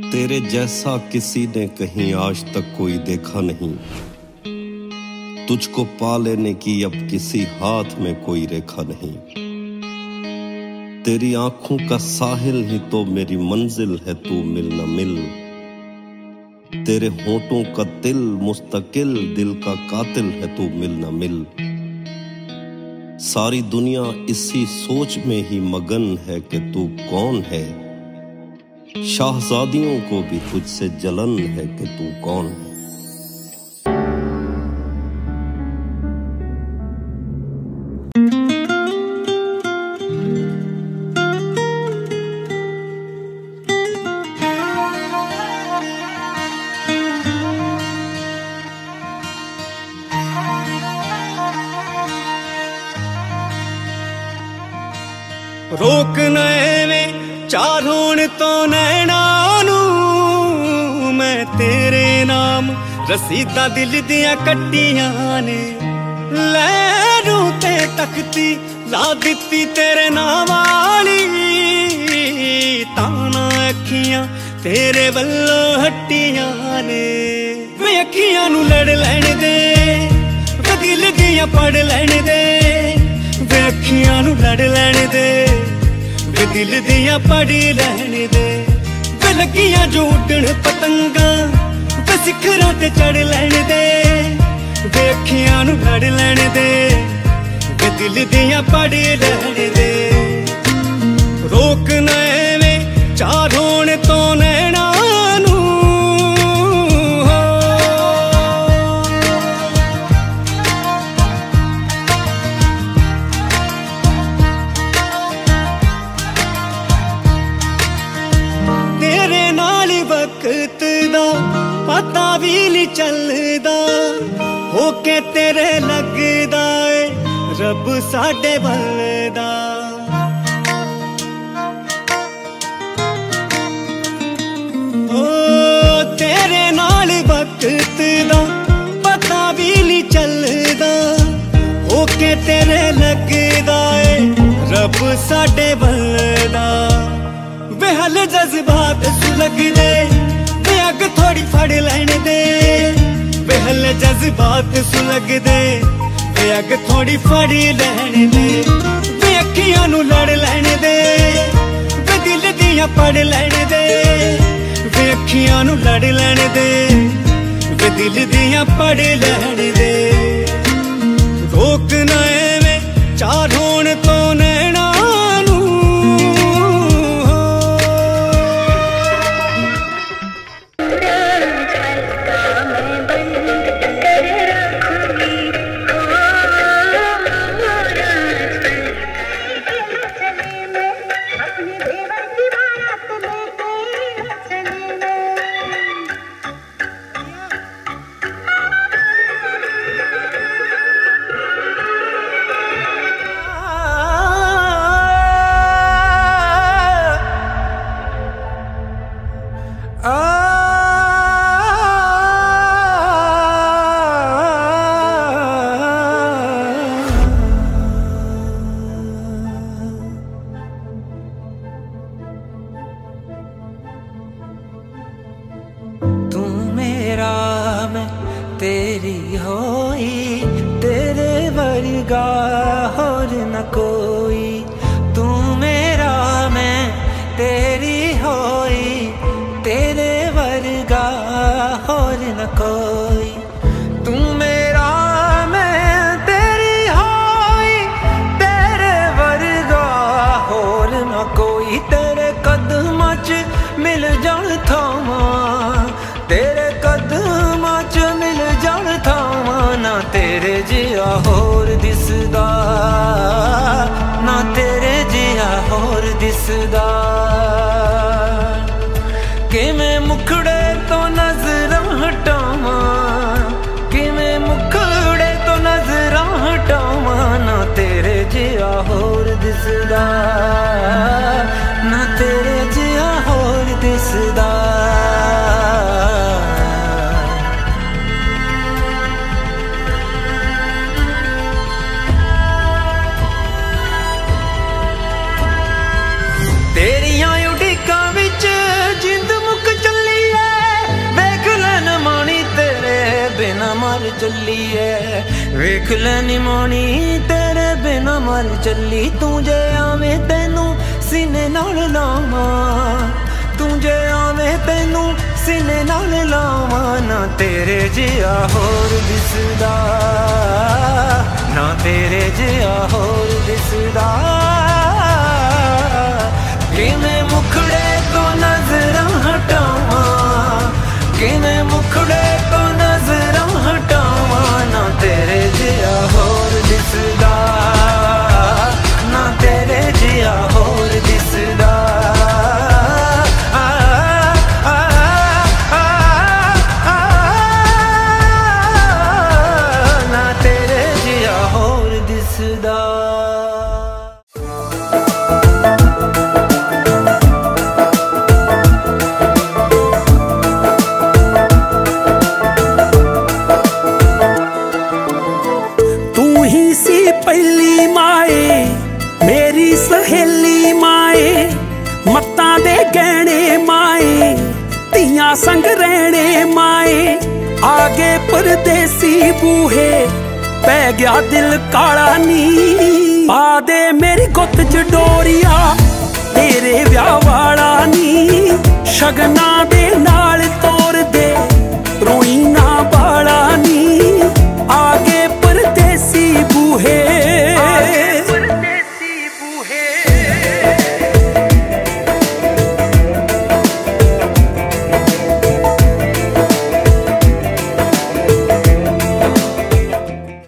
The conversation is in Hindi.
तेरे जैसा किसी ने कहीं आज तक कोई देखा नहीं। तुझको पा लेने की अब किसी हाथ में कोई रेखा नहीं। तेरी आंखों का साहिल ही तो मेरी मंजिल है, तू मिल न मिल। तेरे होठों का दिल मुस्तकिल दिल का कातिल है, तू मिल न मिल। सारी दुनिया इसी सोच में ही मगन है कि तू कौन है। शाहजादियों को भी तुझसे जलन है कि तू कौन है। रोक नए चार होण तो नैना नूं, मैं तेरे नाम रसीदा दिल दियां कट्टियां ने। लैरूं ते तख्ती ला दित्ती तेरे नाम वाली, ताना अखियां तेरे वल्लों हट्टियां ने। वे अखियां नूं लड़ लैण दे, वे दिल दियां पढ़ लैण दे। वे अखियां नूं लड़ लैण दे, वे दिल दियां पढ़ लैण दे। वे लगियां जो उड्डण पतंगां, वे सिखरां ते चढ़ लैण दे। वे अखियां नूं लड़ लैण दे, वे दिल दियां पढ़ लैण दे। रोक ना एवें चार होण तो नैना नूं। तेरे नाल वक्त दा पता भी नहीं चलदा, होके तेरे लगदा ए रब साडे बलदा। ओ तेरे नाल वक्त दा पता भी नहीं चलदा, होके तेरे लगदा ए रब साडे बलदा। वे हल जज्बात सुलगदे, वे अग थोड़ी फड़ लैण दे। वे हल जज्बात सुलगदे, वे अग थोड़ी फड़ लैण दे। वे अखियां नूं लड़ लैण दे, वे दिल दियां पढ़ लैण दे। वे अखियां नूं लड़ लैण दे, वे दिल दियां पढ़ लैण दे। रोक ना एवें चार होण तो नैना नूं। तेरी होई तेरे वर्गा और न कोई। तू मेरा मैं तेरी होई तेरे वर्गा और न कोई। तू मेरा मैं तेरी होई तेरे वर्गा और न कोई। तेरे कदमां च मिल जाण थावां, तेरे कदमां च मिल जाण थावां। ना तेरे जिहा होर दिसदा, ना तेरे जिहा होर दिसदा। किवें मुखड़े तो नजरां हटावां, किवें मुखड़े तो नजरां हटावां। ना तेरे जिहा होर दिसदा, ना तेरे जिहा होर दिसदा। तेरियां उड़ीकां विच जिंद मुक चली है। वेख लैनी मानी तेरे बिना मर चली, तू जे आवे तेनू सीने नाल लावा, तू जे आवे तेनू सीने नाल लावा। ना तेरे जिया होर दिसदा, ना तेरे जिया होर दिसदा। किवें मुखड़े तो नजरां हटावा, किवें मुखड़े तो नजरां हटावा। ना तेरे जिया होर दिसदा, ना तेरे जिया होर दिसदा। ना तेरे जिया होर दिसदा। पहली माए मेरी सहेली माए, मत्तां दे गहने माए, तियां संग रहने माए। आगे परदेसी बूहे पै गया दिल काला नी, पा दे मेरी गुत्त च डोरिया तेरे ब्याह वाला नी। शगना दे नाल